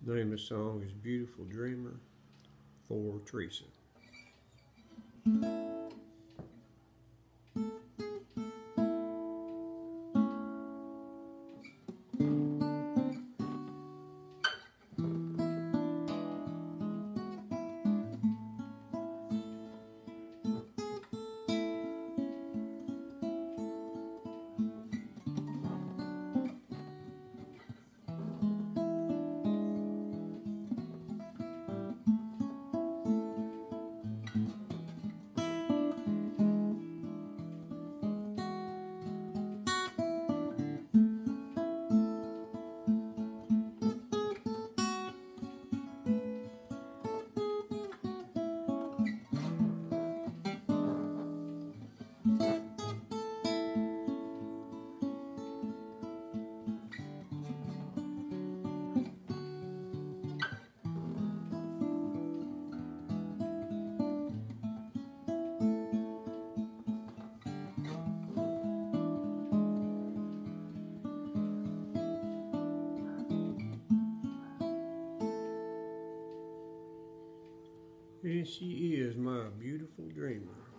The name of the song is Beautiful Dreamer for Teresa. And she is my beautiful dreamer.